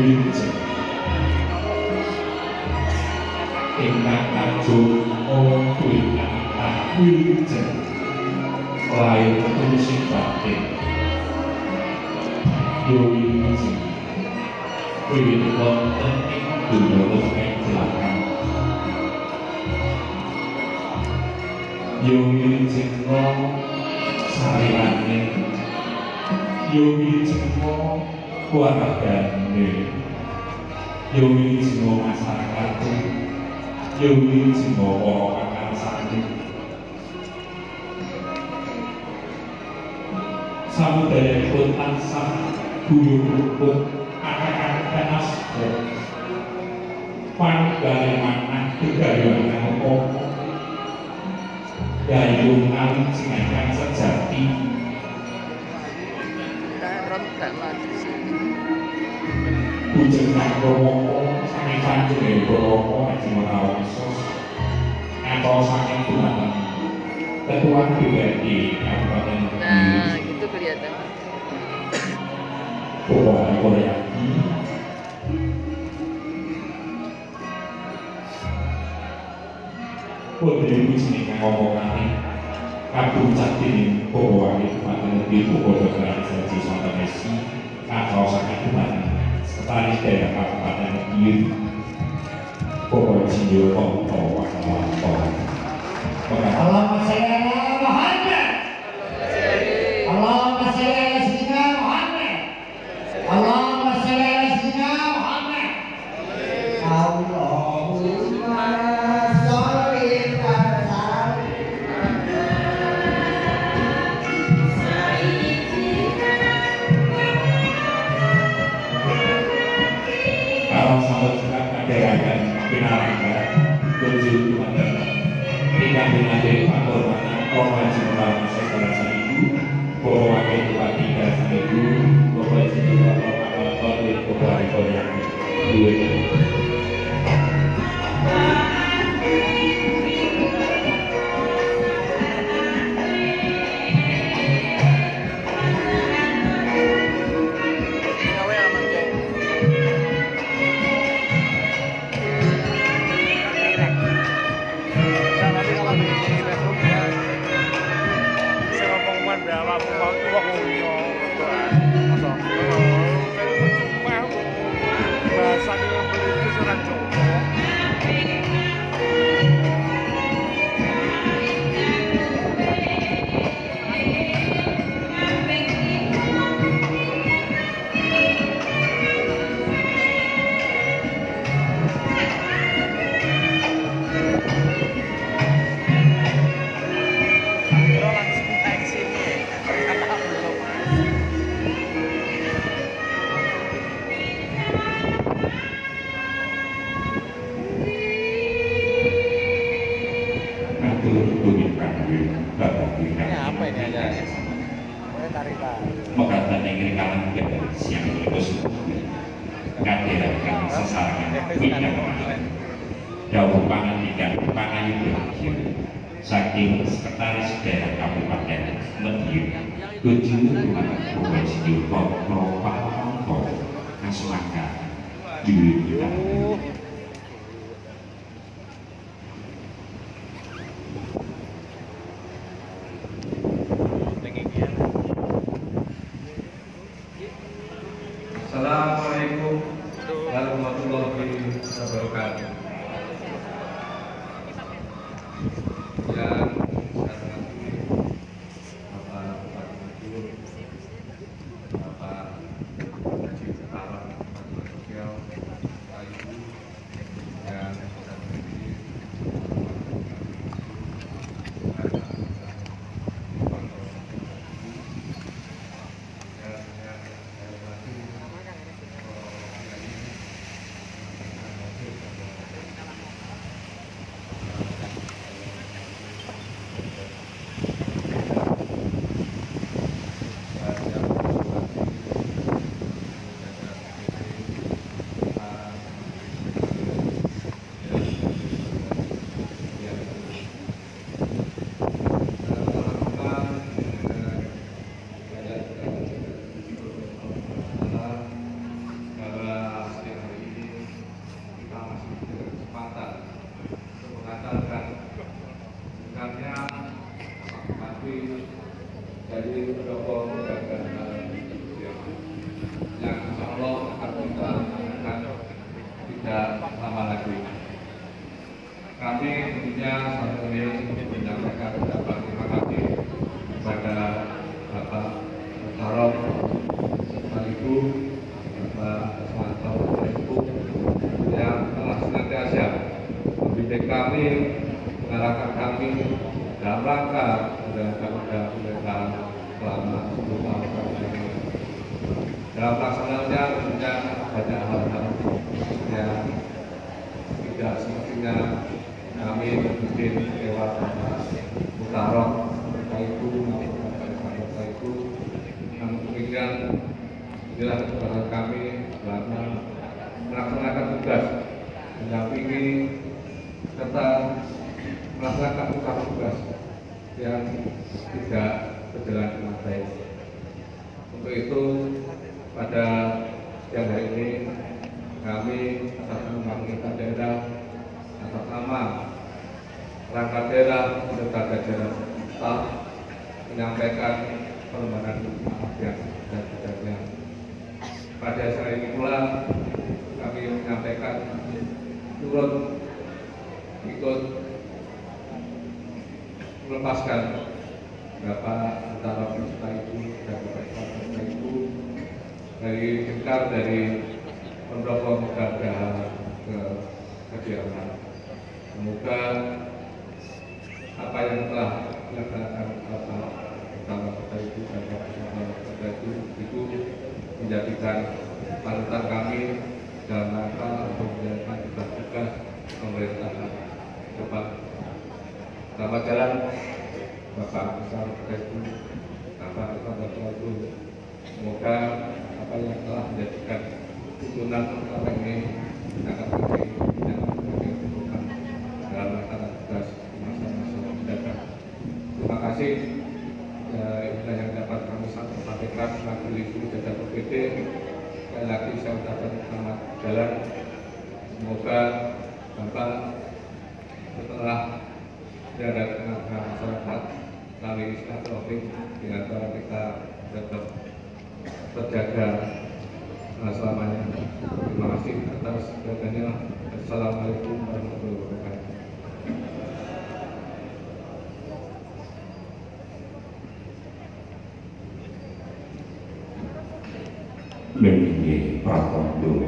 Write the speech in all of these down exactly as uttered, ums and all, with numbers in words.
Wilujeng ingkang ajeng ingkang wilujeng lair tulusing batin yo wilujeng wiwit wonten ing donya ing belakang yo wilujeng sarirane yo wilujeng keluargane yo wilujeng masyarakat yo wilujeng para kakang sami samudayanipun tansah guyub rukun kakang asma panggale manah gegayuhan apa gayung alucingan sejati bujeng Bromo sami panjenengan Bromo Haji Merawasos atau saking Tuhan Ketua D P R D Kabupaten nah itu kelihatan Bapak Korea Putri Wisni ngomongane kabung cacing bawa Kabupaten di Bogor Organisasi Sonten Messi atau saking Tuhan Sekretaris Daerah Kabupaten Biu Bapak Insinyur Komto Wakawanto Allahumma sholli ala Muhammad Allahumma sholli ala sayyidina Muhammad Allahumma sholli ala sayyidina Muhammad Allahumma sholli ala kalau sahabat surat kaderakan pinarangga tujuh Tuhan tidak mengajar penghormatan Bapak Haji Merawasos Saudara Samiku Bapak Wakil Bupati Daerah Samiku Bapak Haji Bapak Bapak Bapak Rekor yang dua Mekatan yang kalang juga siang terus ngadirakan sesarangan pindah kemarin jauh pangan ikan pangan itu berakhir saking Sekretaris Daerah Kabupaten Madiun tujuh Tuhan Bapak Insinyur Komto Wakawanto Kasulaka Dwi kita Assalamualaikum warahmatullahi wabarakatuh. Yang saya hormati Bapak Bupati Madiun, Bapak Haji Kepala Dinas Sosial, Bapak Ibu yang saya hormati tidak lama lagi. Kami tentunya saat ini menyampaikan ucapan terima kasih kepada Bapak Tarok, Bapak Ibu, Bapak Asmanto, Bapak Ibu yang telah senantiasa membimbing kami, mengarahkan kami dalam rangka menjalankan undang pemerintahan selama sepuluh tahun ini. Dalam pelaksanaannya tentunya banyak hal-hal yang tidak semestinya kami mungkin lewat Bapak Mutarok, Bapak Ibu, maupun Bapak Ibu, namun demikian inilah kesempatan kami karena melaksanakan tugas mendampingi serta melaksanakan tugas-tugas yang tidak berjalan dengan baik. Untuk itu pada siang hari ini kami atas nama pemerintah daerah, atas nama perangkat daerah serta jajaran staf menyampaikan permohonan maaf yang sebesar-besarnya. Pada saat ini pula kami menyampaikan turut ikut melepaskan Bapak Tarok Bapak Ibu dan Bapak Ibu dari dekar dari pendokong gagahan ke kediaman. Semoga apa yang telah dilaksanakan Bapak Bapak Ibu dan Bapak Ibu itu menjadikan panutan kami dalam rangka untuk menjalankan tugas-tugas pemerintahan depan. Selamat jalan Bapak Bapak Ibu, Bapak Bapak Ibu. Semoga apa yang telah menjadikan tuntunan selama ini akan menjadi yang dilakukan dalam melaksanakan tugas di masa-masa mendatang. Terima kasih. Ya, inilah yang dapat kami sampaikan wakil ibu jajar P P D. Sekali lagi saya ucapkan selamat jalan. Semoga Bapak setelah berada di tengah masyarakat melalui silaturahmi di antara kita tetap terjaga selamanya. Terima kasih atas perhatiannya. Assalamualaikum warahmatullahi wabarakatuh. Lenggih pratondo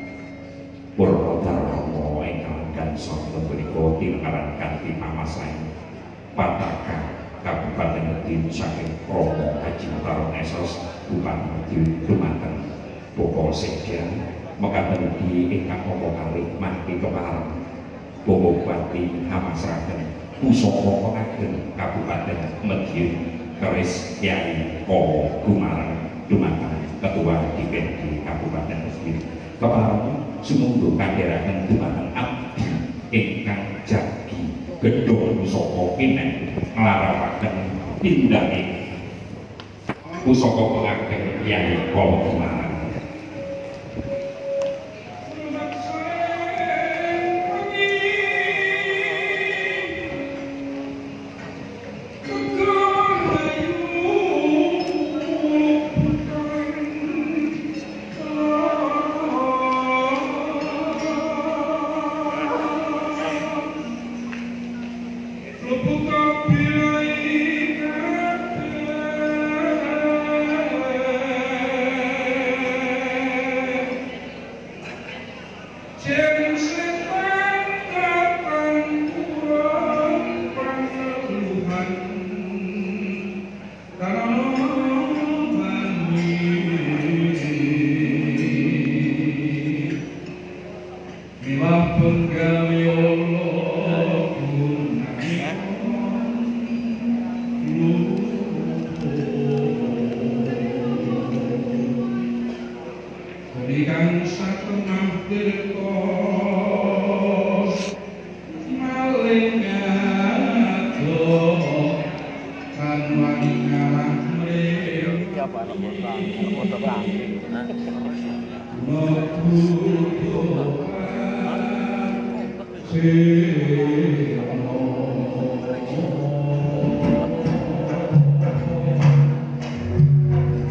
Purwodarma ingkang gansah punika tinengaran kanthi pamasahan Pataka Kabupaten Medin saking Romo Haji Mutarok Esos Bupati Medin dumateng Bapak Sekjen mekaten ugi ingkang apa kalih mangke kepareng Bapak Bupati hamasraken pusaka pengageng Kabupaten Medin keris Kyai Kowo Gumarang dumateng Ketua D P R D Kabupaten Medin kepareng sumangga kandharaken dumateng abdi ingkang jagi gedhong pusaka kinen nglarapaken tindake pusaka pengageng Kyai Kowo Gumarang.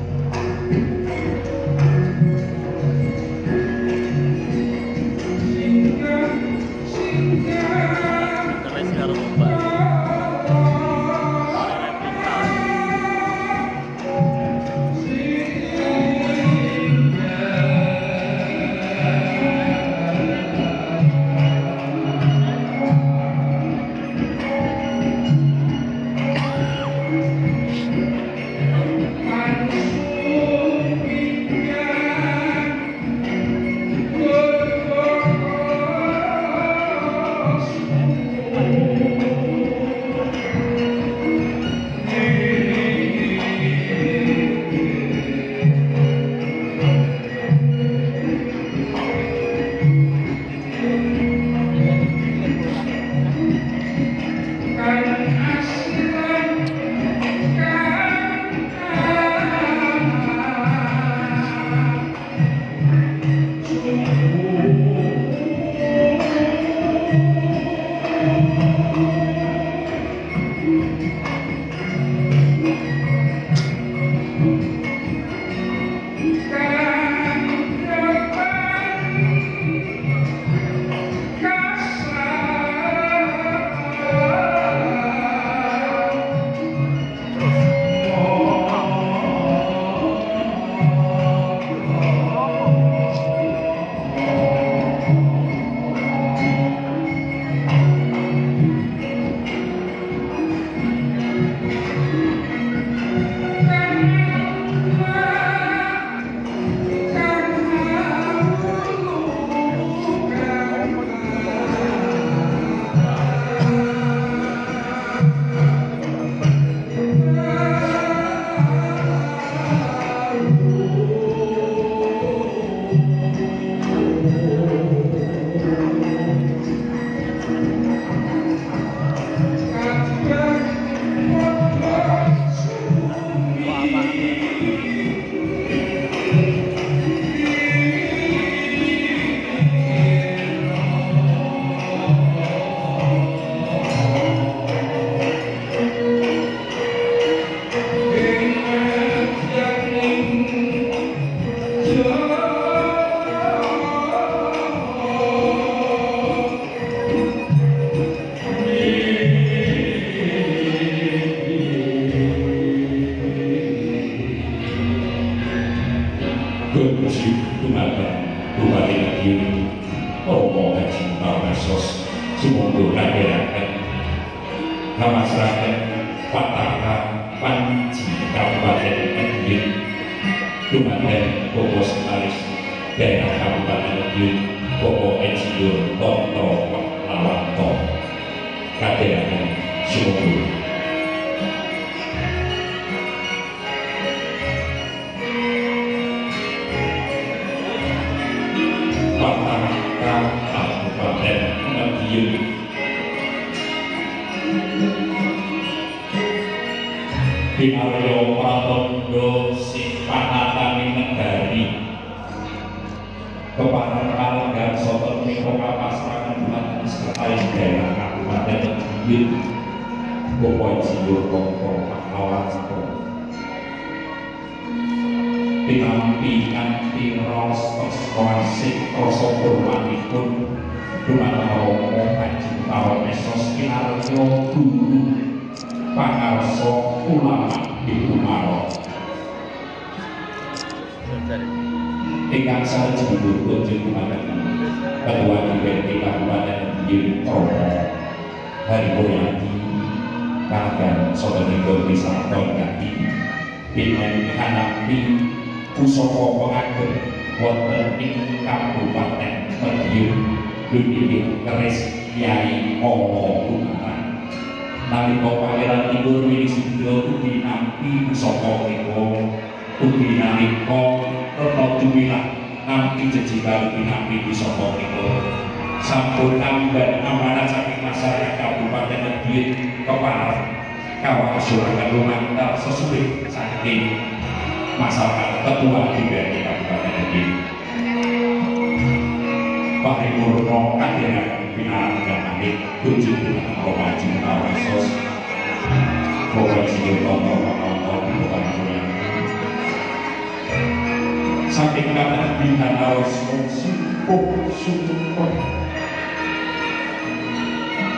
Terima Terus karo Mbak. Replika. Ingkang sanes dipun jumeneng Ketua D P R D Kabupaten Kediri Promo Haripoyadi Kagan Sotonegoro Wisata Kati Binen Kanampi Pusaka Pengagem wonten ing Kabupaten Kediri Dunia Keris Kyai Olo Gunawan nalika Pangeran Timur Winisida ugi nampi pusaka menika ugi nalika Retno Duwilah nampi jejiban ugi nampi pusaka menika sampun amban amanat saking masyarakat Kabupaten Kediri kepareng kawasuraken lumantar sesuai saking masyarakat Ketua D P R D Kabupaten Kediri paripurna kadherekaken pinanganten pamit kunjung dhumateng Romaji Tawasos Bapak Singgung Toto Toto Bukan Mulia saking kata bintang harus sumpuh sumpuh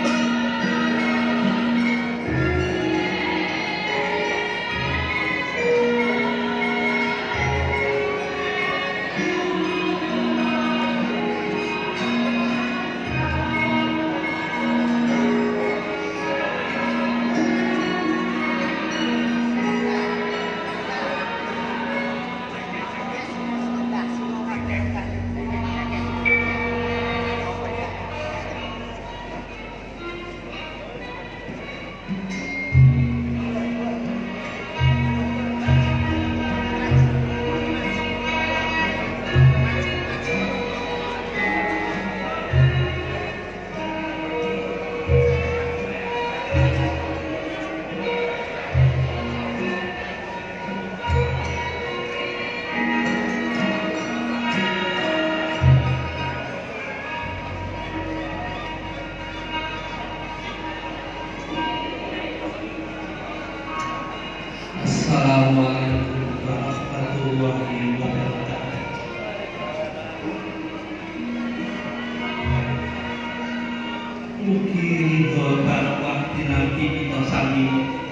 mugi ridho barokah dinanti kita sami.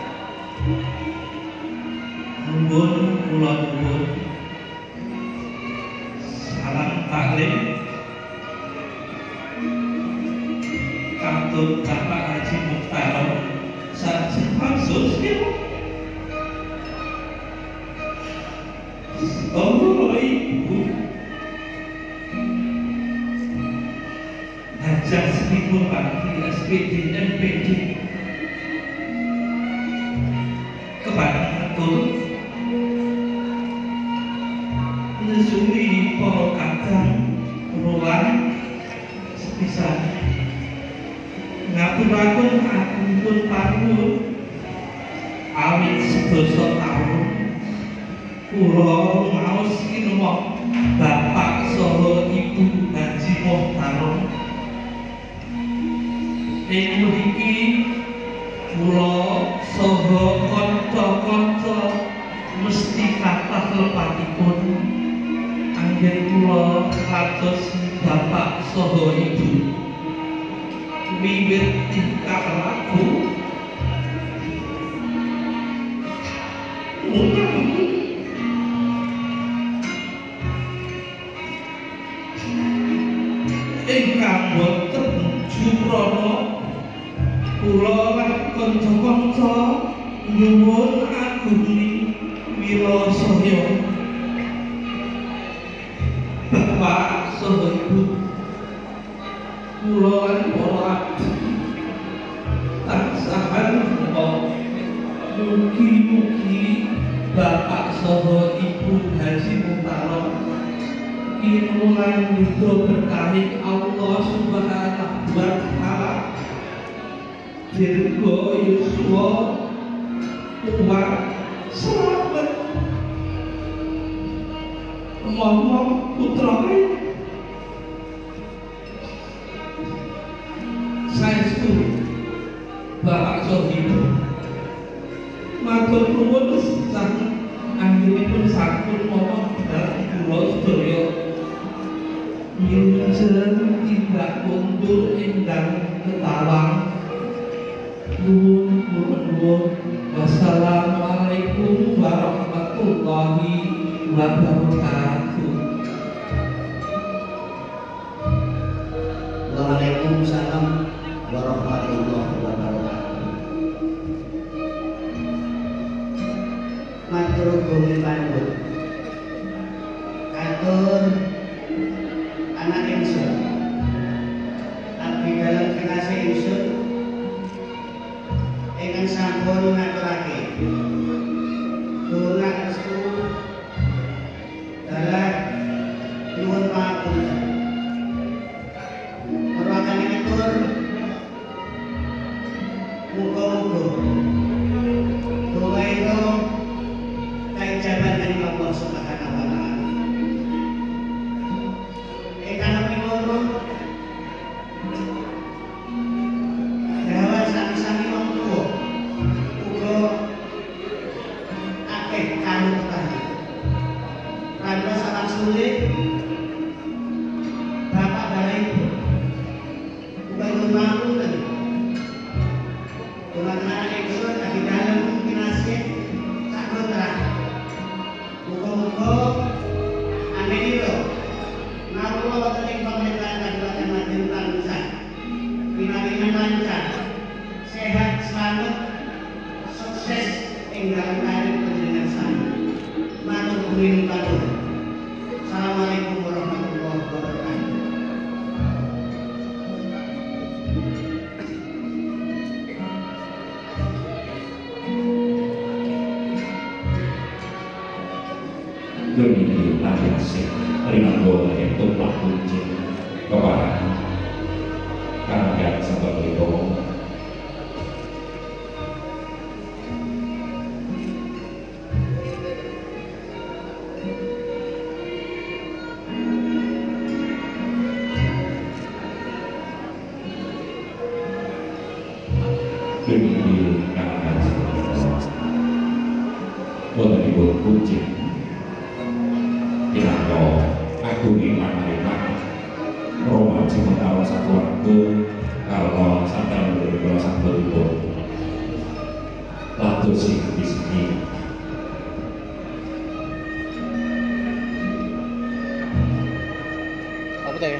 Nuwun kula nuwun salam taklim kantun Bapak Haji Mukhtar Sarjana Sosial. Oh Ibu Hajah Seribu Bakti S P D M P D kepada atur nesui para kakang ruang sepisah ngaturaken agunipun panuwun awit sedasa taun kula maos kinema Bapak saha Ibu Haji Mukhtar. Ing mriki kula saha kanca-kanca mesti kathah lepatipun anggen kula kados Bapak saha Ibu wiwit tingkah laku ingkang boten juprana kula lan kanca-kanca nyuwun agunging wirasaya Bapak saha Ibu kula lan para abdi tansah mugi-mugi Bapak saha Ibu Haji Mukhtar inulan ridho berkahing Allah Subhanahu wa Ta'ala dirgo yuswa kuat selamat momong putra saestu Bapak Sohibu matur nuwun sang anggenipun sampun momong dhateng kula sedaya Yunjen tindak mundur ingkang ketawang nuwun nuwun. Wassalamualaikum warahmatullahi wabarakatuh. Waalaikumsalam warahmatullahi wabarakatuh. Matur gumi panut katur anak ingsun abdi dalam kekasih ingsun ingkang sampun ngaturake donga restu dalah nuwun pangapunten marwakanipun muga-muga donga itu kaijaban dari Allah Subhanahu wa Ta'ala. Ingkang pindho dawa sami-sami wong tuwa uga akeh kanutan. Karena sangat sulit Bapak dan Ibu uga ngapunten dengan ingsun di dalam kinasih sakit terang. Muga-muga amin itu nawulo wonten ing pemerintahan Kabupaten Madiun Tanjung pinaringan lancar sehat selamat sukses ing dalam karir panjenengan sami. Matur nuwun panuwun. Assalamualaikum warahmatullahi wabarakatuh. Demi lahir sih, terima kasih untuk kunci kepada karya sahabat itu. Demi karya sahabat itu kunci. Kirano aku ingin menerima Roma Cimatawa Satuarga kalau santan berbeda sambal itu lalu sih di sini Apa tuh ya?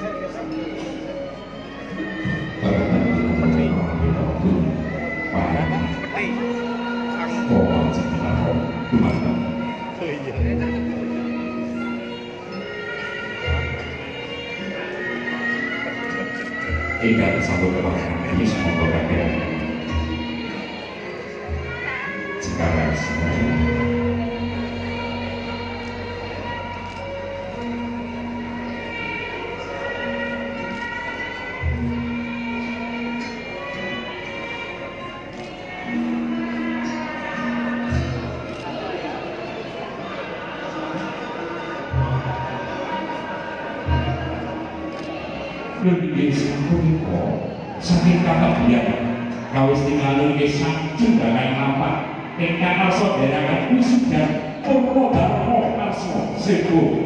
Tidak sambut kebahagiaan ini semoga kakek sekarang semuanya lebih punika saking kabagian kawis tingalun nggih sajeng dengan lampah ingkang arsa derangan wisuda Purwodarma Arsa Sebo.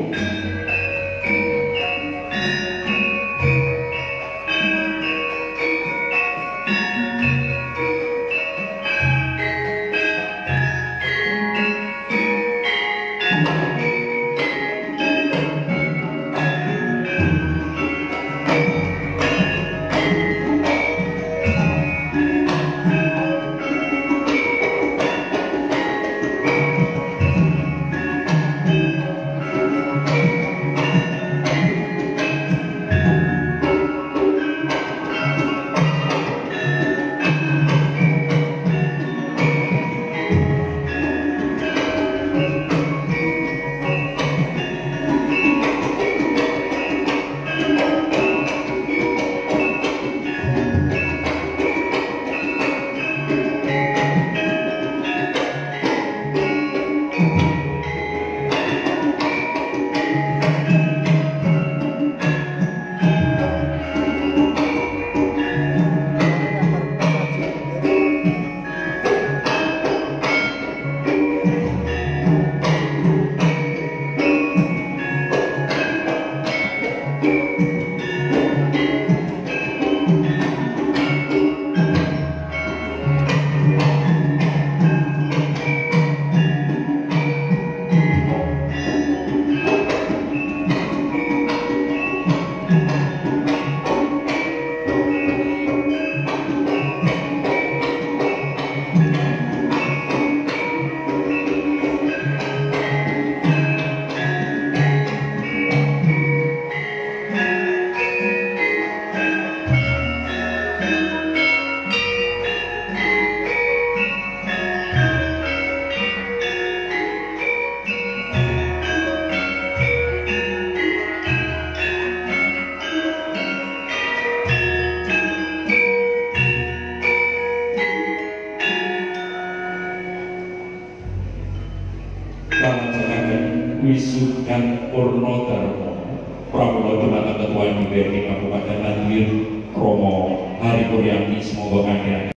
Wisudan Purwodarma Prabowo Dumateng Ketua M P R D Kabupaten Nadiir Romo Hari Puryanti semoga kalian